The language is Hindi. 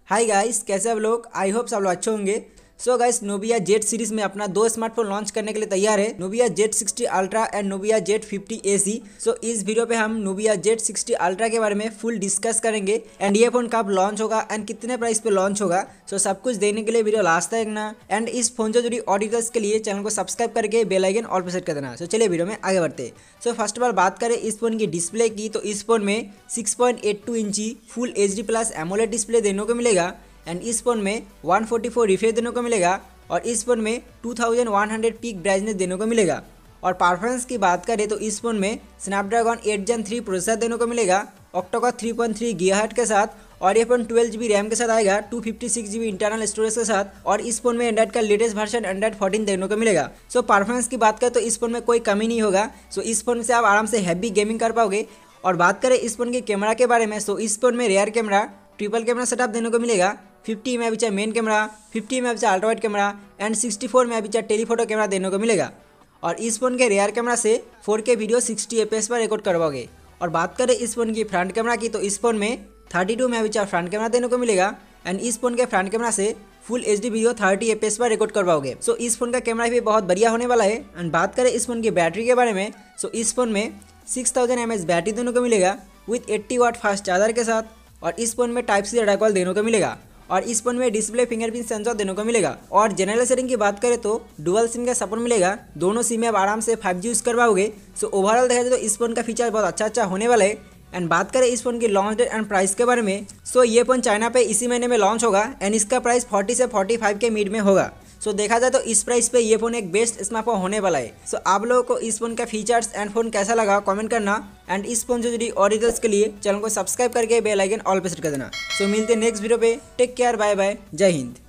हाय गाइस, कैसे आप लोग। आई होप सब लोग अच्छे होंगे। So guys, Nubia jet series में अपना दो स्मार्टफोन लॉन्च करने के लिए तैयार है, Nubia jet 60 ultra and Nubia jet 50 AC। So इस वीडियो पे हम नोबिया जेट 60 अल्ट्रा के बारे में फुल डिस्कस करेंगे एंड ये फोन कब लॉन्च होगा एंड कितने प्राइस पे लॉन्च होगा। सो सब कुछ देखने के लिए वीडियो लास्ट तक देखना एंड इस फोन से जुड़ी और डिटेल्स के लिए चैनल को सब्सक्राइब करके बेल आइकन ऑल पे सेट कर देना। सो चलिए वीडियो में आगे बढ़ते। सो फर्स्ट ऑफ ऑल बात करें इस फोन की डिस्प्ले की, तो इस फोन में 6.82 इंची फुल HD+ एमोलेड डिस्प्ले देने को मिलेगा एंड इस फोन में 144 रिफ्रेश देने को मिलेगा और इस फोन में 2100 पीक ब्राइटनेस देने को मिलेगा। और परफॉर्मेंस की बात करें तो इस फोन में स्नैपड्रैगन 8 Gen 3 प्रोसेसर देने को मिलेगा ऑक्टा-कोर 3.3 GHz के साथ, और ये फोन 12GB रैम के साथ आएगा 256GB इंटरनल स्टोरेज के साथ। और इस फोन में एंड्रॉइड का लेटेस्ट वर्जन एंड्रॉइड 14 देखने को मिलेगा। सो परफॉर्मेंस की बात करें तो इस फोन में कोई कमी नहीं होगा। सो इस फोन से आप आराम से हैवी गेमिंग कर पाओगे। और बात करें इस फोन के कैमरा के बारे में, सो इस फोन में rear camera triple camera setup देने को मिलेगा। 50 MP main camera, 50 MP ultra wide camera and 64 MP telephoto camera देने को मिलेगा। और इस फोन के रेयर कैमरा से 4K वीडियो 60 FPS पर रिकॉर्ड करवाओगे। और बात करें इस फोन की फ्रंट कैमरा की, तो इस फोन में 32 MP फ्रंट कैमरा देने को मिलेगा एंड इस फोन के फ्रंट कैमरा से फुल HD वीडियो 30 FPS पर रिकॉर्ड करवाओगे। सो इस फोन का कैमरा भी बहुत बढ़िया होने वाला है। एंड बात करें इस फोन की बैटरी के बारे में, सो इस फोन में 6000 mAh बैटरी देने को मिलेगा विथ 80 वाट फास्ट चार्जर के साथ। और इस फोन में टाइप सी डाटा कॉल देने को मिलेगा और इस फोन में डिस्प्ले फिंगरप्रिंट सेंसर देने को मिलेगा। और जनरल सेटिंग की बात करें तो डुअल सिम का सपोर्ट मिलेगा, दोनों सिम में आप आराम से 5G यूज़ करवाओगे। सो ओवरऑल देखा जाए तो इस फोन का फीचर बहुत अच्छा होने वाला है। एंड बात करें इस फोन की लॉन्च डेट एंड प्राइस के बारे में, सो ये फोन चाइना पे इसी महीने में लॉन्च होगा एंड इसका प्राइस 40 से 45 के मिड में होगा। सो देखा जाए तो इस प्राइस पे ये फोन एक बेस्ट स्मार्टफोन होने वाला है। सो आप लोगों को इस फोन का फीचर्स एंड फोन कैसा लगा कमेंट करना एंड इस फोन से जुड़ी और डिटेल्स के लिए चैनल को सब्सक्राइब करके बेल आइकन ऑल पे सेट कर देना। सो मिलते हैं नेक्स्ट वीडियो पे। टेक केयर, बाय बाय, जय हिंद।